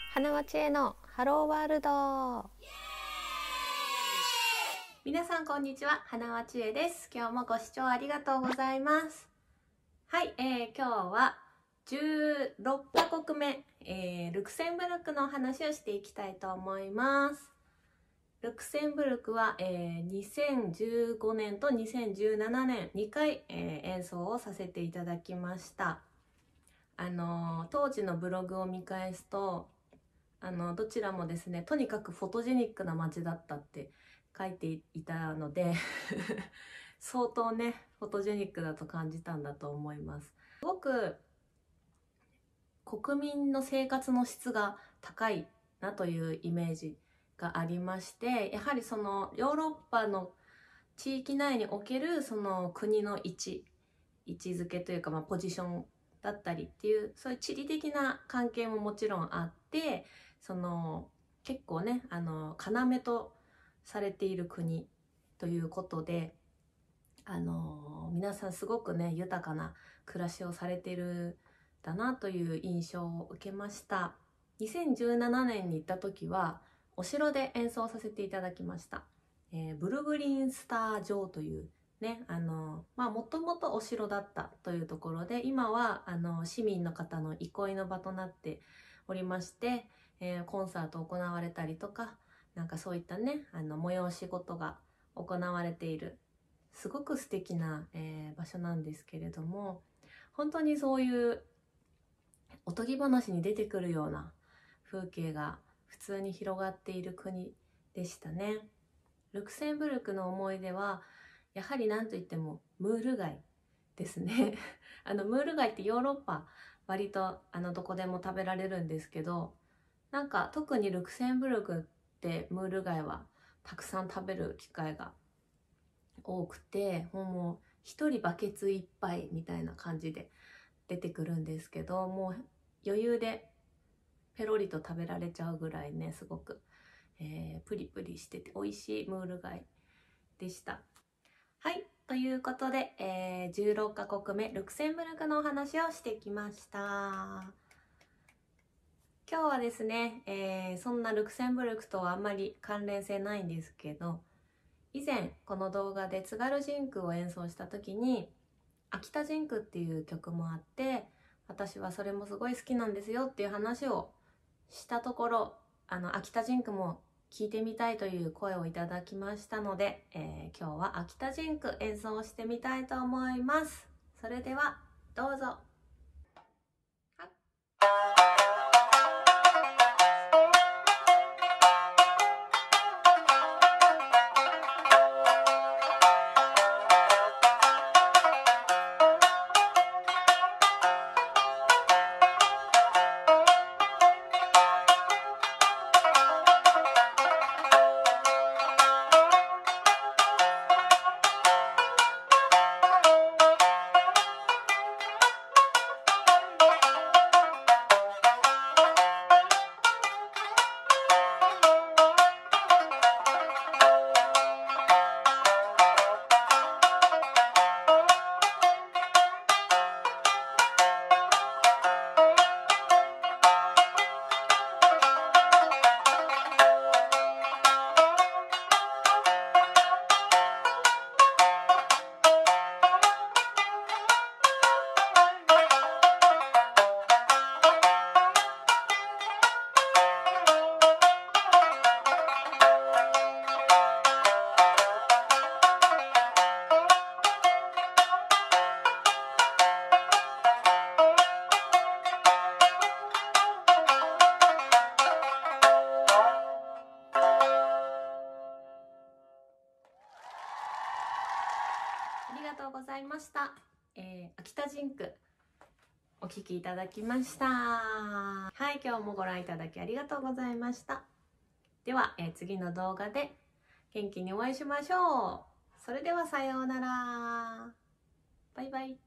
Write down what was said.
花輪知恵のハローワールド。皆さんこんにちは、花輪知恵です。今日もご視聴ありがとうございます。はい、今日は16カ国目、ルクセンブルクのお話をしていきたいと思います。ルクセンブルクは、2015年と2017年2回、演奏をさせていただきました。当時のブログを見返すとどちらもですね、とにかくフォトジェニックな街だったって書いていたので相当ねフォトジェニックだと感じたんだと思います。すごく国民の生活の質が高いなというイメージがありまして、やはりそのヨーロッパの地域内におけるその国の位置づけというか、ポジションだったりっていう、そういう地理的な関係ももちろんあって、その結構ね要とされている国ということで、皆さんすごくね豊かな暮らしをされているだなという印象を受けました。2017年に行った時はお城で演奏させていただきました。ブルグリンスター城というね、もともとお城だったというところで、今は市民の方の憩いの場となっておりまして、コンサート行われたりとか、なんかそういったね催し事が行われているすごく素敵な、場所なんですけれども、本当にそういうおとぎ話に出てくるような風景が普通に広がっている国でしたね。ルクセンブルクの思い出はやはり何といってもムール貝ですねムール貝ってヨーロッパ割とどこでも食べられるんですけど、なんか特にルクセンブルクってムール貝はたくさん食べる機会が多くて、もう一人バケツいっぱいみたいな感じで出てくるんですけど、もう余裕でペロリと食べられちゃうぐらいね、すごく、プリプリしてて美味しいムール貝でした。はい、ということで、16カ国目ルクセンブルクのお話をしてきました。今日はですね、そんなルクセンブルクとはあんまり関連性ないんですけど、以前この動画で津軽人空を演奏した時に秋田人空っていう曲もあって、私はそれもすごい好きなんですよっていう話をしたところ、秋田人空も聴いてみたいという声をいただきましたので、今日は秋田人空演奏してみたいと思います。それではどうぞ。ありがとうございました。秋田人空お聴きいただきました。はい、今日もご覧いただきありがとうございました。では、次の動画で元気にお会いしましょう。それではさようなら。バイバイ。